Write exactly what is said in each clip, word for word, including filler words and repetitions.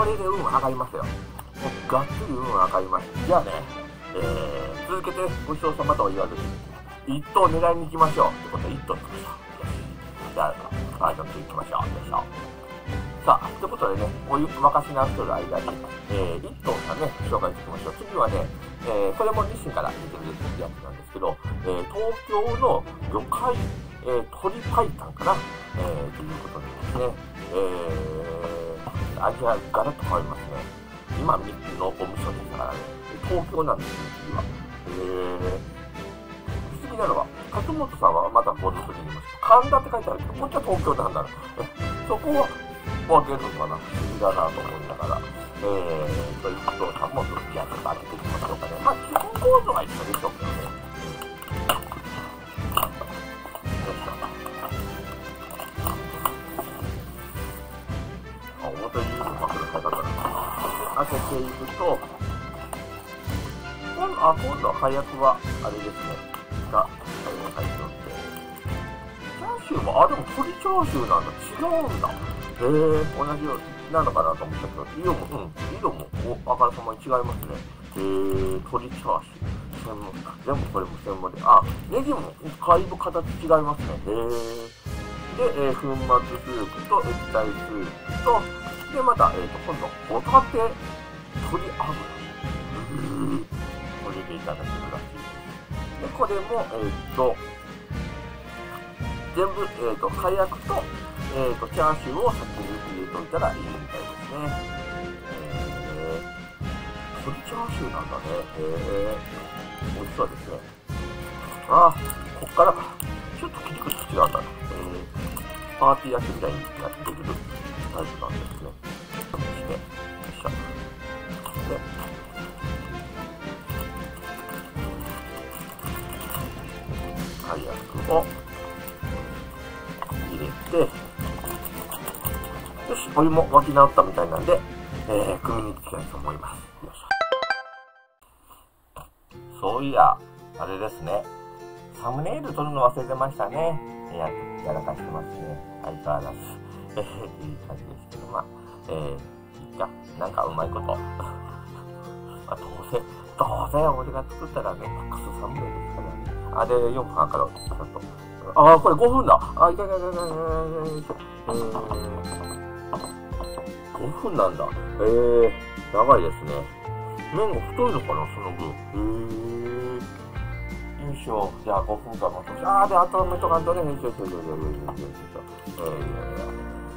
これで運上がりますよ。がっつり運上がります。じゃあね、えー、続けてごちそうさまとは言わずに、一等狙いに行きましょう。ってことで、一等行きましょう。じゃあ、はい、じゃあ行きましょう。よいしょ。さあ、ということでね、お湯沸かしなってる間に、えー、一等さんね、紹介していきましょう。次はね、えー、これも日清から出てるやつなんですけど、えー、東京の魚介、えー、鶏白湯かな、えー、ということでですね、えー、味がガラッと変わりますね。今みっつのお味噌ですからね、東京なんですよ、次は。えー、不思議なのは、勝本さんはまたこの時に言います。神田って書いてあるけど、こっちは東京なんだな。そこは、分けるのかな、不思議だなと思いながら、えー、ということをさんもどっちやちょっと開けていきましょうかね。まあ、基本構造は一緒でしょうけどね。表にうまくの方から開けていくと、今度、あ、今度は早くは、あれですね、が、入っておって、チャーシューも、あ、でも鶏チャーシューなんだ、違うんだ。へえー、同じようになのかなと思ったけど、色も、うん、色も、お、あからさまに違いますね。へえー、鶏チャーシュー、専門、全部これも専門で、あ、ネギも、だいぶ形違いますね。へえー。で、えー、粉末スープと液体スープと、で、また、えっ、ー、と、今度、ホタテ、鶏油。うー、これでいただけるらしいです。で、これも、えっ、ー、と、全部、えっ、ー、と、火薬と、えっ、ー、と、チャーシューを先に入れといたらいいみたいですね。えー、鶏チャーシューなんだね。へえー、美味しそうですね。ああ、こっからか。ちょっと切り口違うんだな。パーティー焼きみたいにやってくるタイプなんですね。そして、よいしょ。で、火薬を入れて、よし、お湯も沸き直ったみたいなんで、えー、組みに行きたいと思います。よいしょ。そういや、あれですね。サムネイル撮るの忘れてましたね。や、やらかしてますね。相変わらず。えー、っていう感じですけど、まあ、えー、いっか。なんかうまいこと。まあ、どうせ、どうせ俺が作ったらね、マックスサムネイルですからね。あ、で、よんぷん測ろう。ちょっと。あー、これごふんだ。あ、いたいたいたいたいたいた。えー、ごふんなんだ。えー、長いですね。麺が太いのかな、その分。えー。よいしょ。じゃあごふんかん待って。あー、で、あとめとかんとね。よいしょよいしょよいしょよいしょよいしょ。えー、いやいや。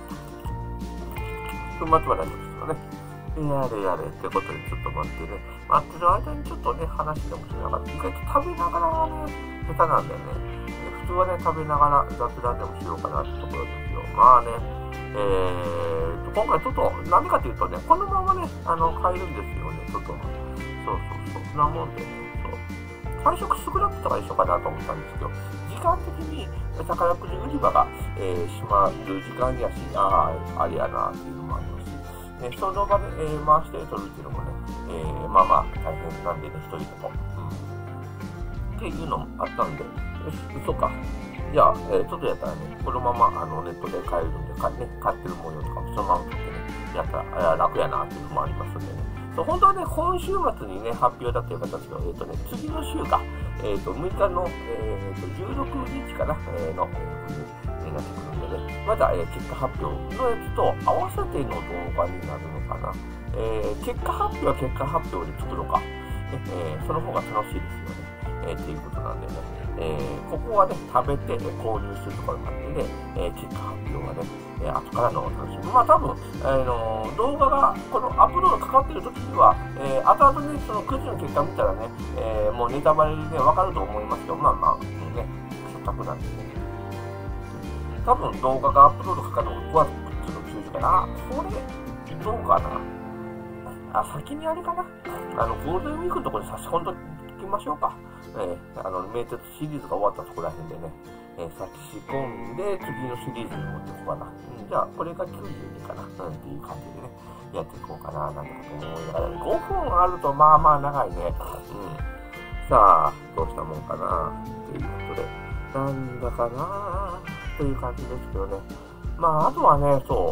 粉末は大丈夫ですよね。やれやれってことでちょっと待ってね。待ってる間にちょっとね、話でもしながら。意外と食べながらね、下手なんだよね。普通はね、食べながら雑談でもしようかなってところですよ。まあね、えーと、今回ちょっと、何かというとね、このままね、あの、買えるんですよね、外の。そうそうそう。なもんでね、そう。配色少なくとか一緒かなと思ったんですけど、時間的に宝くじ売り場が、えー、閉まる時間やし、ああ、あれやなっていうのもありますし、えー、その場で、えー、回して取るっていうのもね、えー、まあまあ大変なんでね、一人でも。うん。っていうのもあったんで、よし、嘘か。じゃあ、えー、ちょっとやったらね、このままあのネットで買えるんで、かね、買ってる模様とかもそのまま取ってね、やったら楽やなっていうのもありますんでね。そう、本当はね、今週末にね、発表だっていう形で、えっ、ー、とね、次の週か、えっ、ー、と、むいかの、えっ、ー、と、じゅうろくにちかな、えー、の、えー、になってくるんでね、また、えー、結果発表のやつと合わせての動画になるのかな。えー、結果発表は結果発表で作ろうか。えー、その方が楽しいですよね。えー、っていうことなんでね、えー、ここはね、食べて、えー、購入するところなんでね、えー、結果発表はね、えー、後からのお楽しみ。まあ多分、あのー、動画が、このアップロードかかってる時には、えー、後々ね、そのくじの結果見たらね、えー、もうネタバレでね、わかると思いますけど、まあまあ、ね、せっかくなんでね。多分動画がアップロードかかるのがごがつの中旬かな。これ、どうかな。あ、先にあれかな。あの、ゴールデンウィークのところに差し込んどきましょうか。えー、あの、名鉄シリーズが終わったところらへんでね、えー、差し込んで、次のシリーズに持っていこうかな。うん、じゃあ、これがきゅうじゅうにかな。うん、っていう感じでね、やっていこうかな、なんてこと思いながら、ごふんあると、まあまあ長いね。うん。さあ、どうしたもんかな、っていうことで、なんだかな、っていう感じですけどね。まあ、あとはね、そう、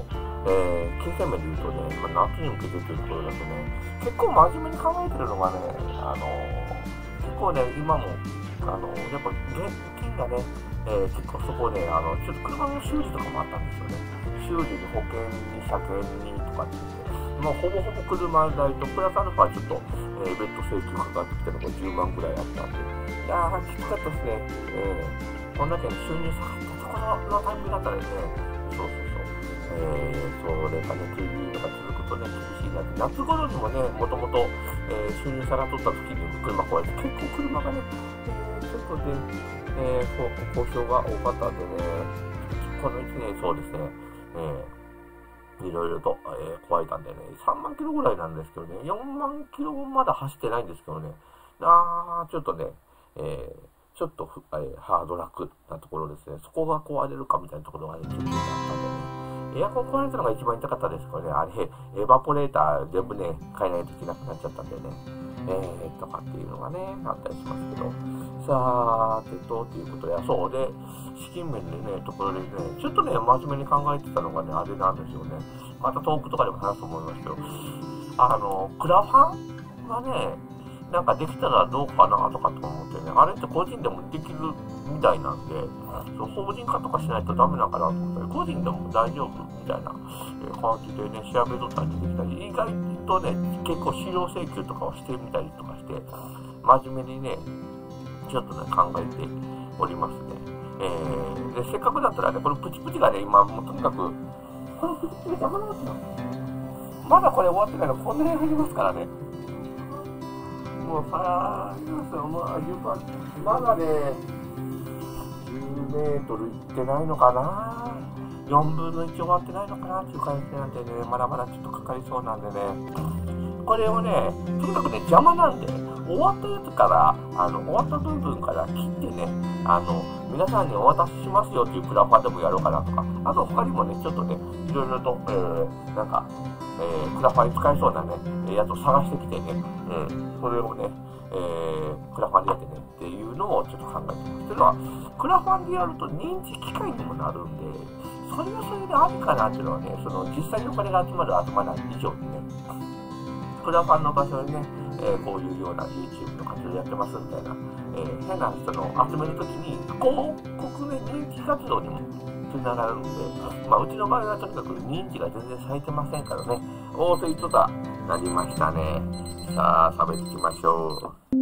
えー、金銭面で言うとね、まあ、夏に向けてというところだとね、結構真面目に考えてるのがね、あのー、結構ね、今も、あのー、やっぱ現金がね、えー、結構そこね、あの、ちょっと車の修理とかもあったんですよね。修理に保険に車検にとかって言って、もうほぼほぼ車代とプラスアルファちょっと、えー、別途請求かかってきたのがじゅうまんぐらいあったんで、いやー、きつかったですね。えー、こんだけ収入下がったところのタイミングだったらね、そうそうそう、えー、それがね、というのが続くとね、厳しいなって。夏頃にもね、もともと、えー、収入下がっとった時に車壊れて、結構車がね、えー、ちょっとで、えー、故障が多かったんでね、このいちねんそうですね、えー、いろいろと、えー、壊れたんでね、さんまんキロぐらいなんですけどね、よんまんキロまだ走ってないんですけどね、あー、ちょっとね、えー、ちょっとふ、えー、ハードラックなところですね、そこが壊れるかみたいなところがね、ちょっとあったんでね、エアコン壊れたのが一番痛かったですけどね、あれ、エバポレーター全部ね、変えないといけなくなっちゃったんでね、えー、とかっていうのがね、あったりしますけど、さーてと、ということで、そうで、資金面でね、ところでね、ちょっとね、真面目に考えてたのがね、あれなんですよね。またトークとかでも話すと思いますけど、あの、クラファンがね、なんかできたらどうかなとかと思ってね、あれって個人でもできるみたいなんで、そう法人化とかしないとダメなのかなと思ったり、個人でも大丈夫みたいな感じでね、調べとったりできたり、意外とね、結構資料請求とかをしてみたりとかして、真面目にね、ちょっとね、考えておりますね。えー、で、せっかくだったらね、このプチプチがね、今、もうとにかく、このプチプチが邪魔なんですよ。まだこれ終わってないの、こんなに入りますからね。もうさあ、いますよ、もう、まだね、じゅうメートルいってないのかな。よんぶんのいち終わってないのかなっていう感じなんでね、まだまだちょっとかかりそうなんでね。これをね、とにかくね、邪魔なんで、終わったやつから、あの、終わった部分から切ってね、あの、皆さんにお渡ししますよっていうクラファンでもやろうかなとか、あと他にもね、ちょっとね、いろいろと、えー、なんか、えー、クラファンに使えそうなね、やつを探してきてね、えー、それをね、えー、クラファンでやってねっていうのをちょっと考えてます。というのは、クラファンでやると認知機会にもなるんで、それはそれでありかなっていうのはね、その実際にお金が集まる集まらない以上にね、クラファンの場所にね、えー、こういうような YouTube の活動やってますみたいな、えー、変な人の集めるときに、広告ね、認知活動にもつながるんで、まあ、うちの場合はとにかく認知が全然されてませんからね、おーということはなりましたね。さあ、食べていきましょう。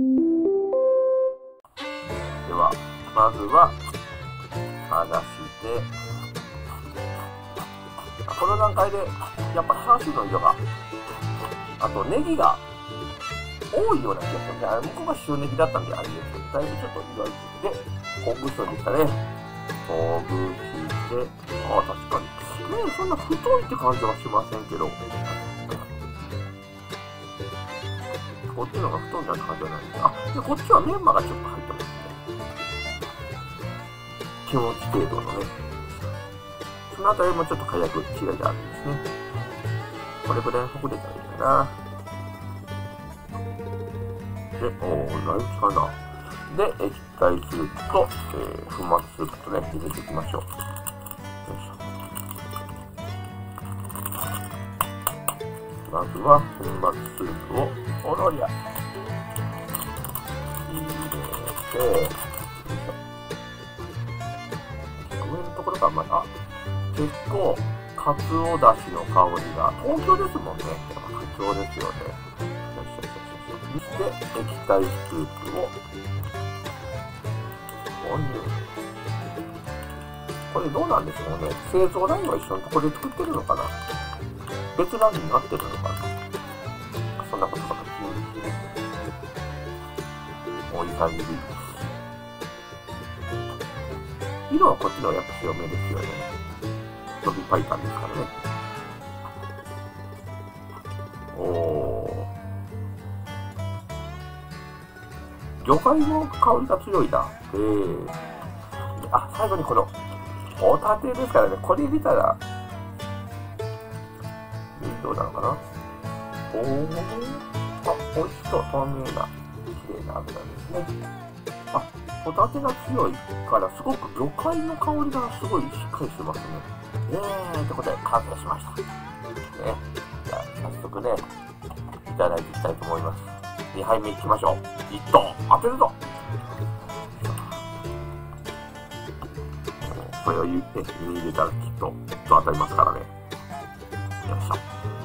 では、まずは、剥がして、この段階で、やっぱさん種の色が、あとネギが多いような気がするんで、あれ向こうが塩ネギだったんであれですけど、だいぶちょっと色々つけて、ほぐすんでしたね。ほぐして、ああ、確かに。ね、そんな太いって感じはしませんけど、こっちの方が太いんだって感じはないです。あ、で、こっちはメンマがちょっと入ってますね。気持ち程度のね。そのあたりもちょっと火薬違いがあるんですね。これぐらいほぐれたらいいかな。で、おー、だいぶ違うな。で、液体スープと、えー、粉末スープとね、入れていきましょう。よいしょ。まずは、粉末スープを、おろりゃ。入れて、よいしょ。上のところがまだ、結構、かつおだしの香りが、東京ですもんね。やっぱかつおですよね。よしよしよしよし。そして、液体スープを、投入。これどうなんでしょうね。製造ラインは一緒のところで作ってるのかな。別ラインになってるのかな。そんなことかと気にしてね。もういい感じでいい。色はこっちのやっぱ強めですよね。飛びパイパンですからね。おー。魚介の香りが強いな。えー。あ、最後にこの、ホタテですからね。これ入れたら、どうなのかな。おー。あ、美味しそう。透明な、綺麗な油ですね。あ、 ホタテが強いからすごく魚介の香りがすごいしっかりしてますね。えー、ということで完成しました。ね、じゃあ早速ね、いただいていきたいと思います。にはいめいきましょう。いっとう当てるぞ。これを湯に入れたらきっときっと当たりますからね。よいしょ。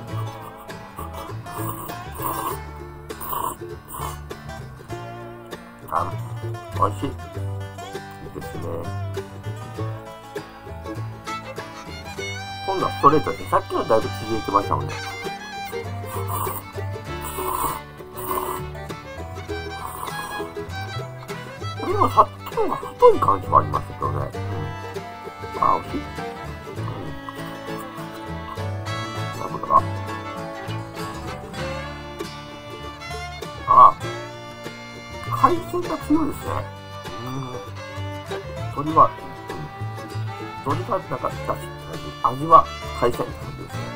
あ、おいしい。いいですね。今度はストレートですね。さっきのだいぶ縮れてましたもんね。これもさっきのが太い感じもありましたけどね。うん、あ、美味しい。うん。なるほどな。ああ。海鮮が強いですね。うん。鶏は、うん。鶏がなんか、だしって感じ。味は海鮮って感じですね。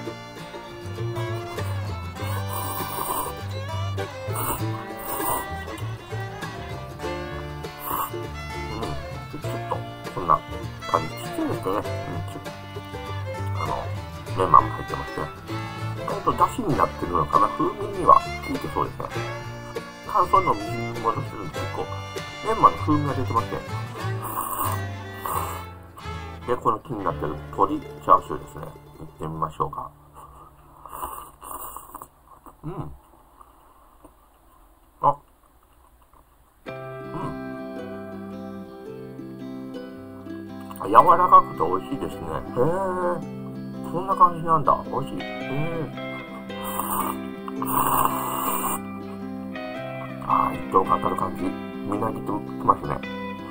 うん。ちょっと、こんな感じ。ちっちゃいですけどね。うん。ちょっと、あの、メンマも入ってますね。意外とだしになってるのかな。風味には効いてそうですね。乾燥の水に戻してるんで、結構、メンマの風味が出てますね。で、この気になってる鶏チャーシューですね。いってみましょうか。うん。あ。うん。柔らかくて美味しいですね。へえ。そんな感じなんだ。美味しい。へえ。ああ、一等が当たる感じ。みんな切ってきますね。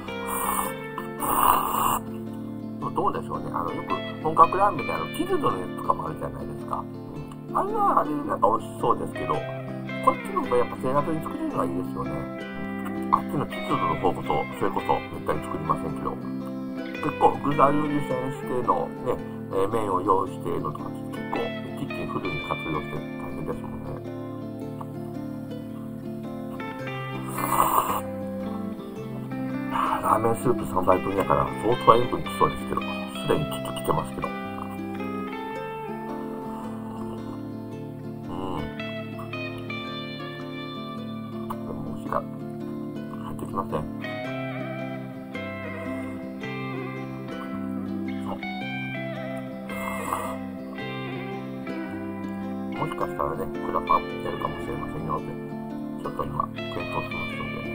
どうでしょうね。あの、よく本格ラーメンであの、チルドのやつとかもあるじゃないですか。うん、あれはあれなんか美味しそうですけど、こっちの方がやっぱ手軽に作れるのがいいですよね。あっちのチルドの方こそ、それこそめったに作りませんけど、結構具材を湯煎してのね、えー、麺を用意してのとか結構キッチンフルに活用して大変ですもんね。ラーメンスープさんばいぶんやから相当塩分きそうですけど、すでにちょっときてますけど。うん。もう火が入ってきません。もしかしたらね、クラファンやるかもしれませんよって、ちょっと今、検討してますので。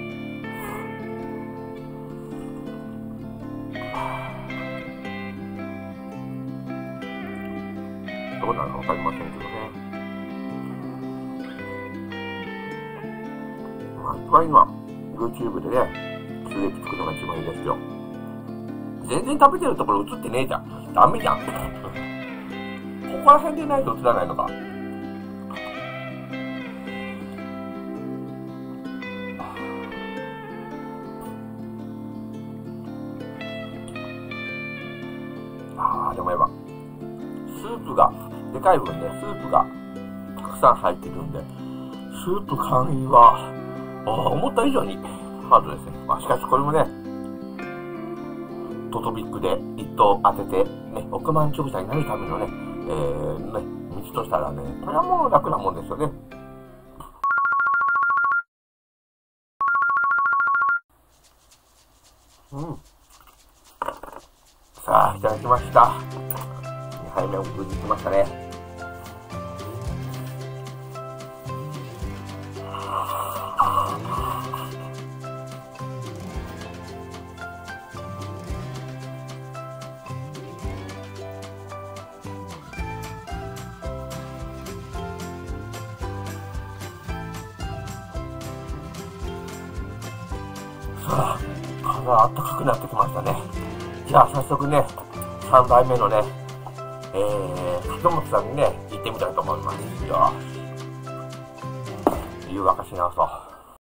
どうなるかわかりませんけどね。まあ、一番今、YouTube でね、収益作るのが一番いいですよ。全然食べてるところ映ってねえじゃん。ダメじゃん。ここら辺でないと映らないのか。ああ、でもやっぱ、スープが、でかい分ね、スープがたくさん入ってるんで、スープ管理は、思った以上にハードですね。まあ、しかしこれもね、トトビックで一等当てて、ね、億万長者になるためのね、えー、ね、道としたらね、これはもう楽なもんですよね。うん。さあ、いただきました。にはいめを無事きましたね。さあ、体があったかくなってきましたね。じゃあ早速ね、さんだいめのね、えー、門本さんにね、行ってみたいと思いますよ。湯沸かし直そう。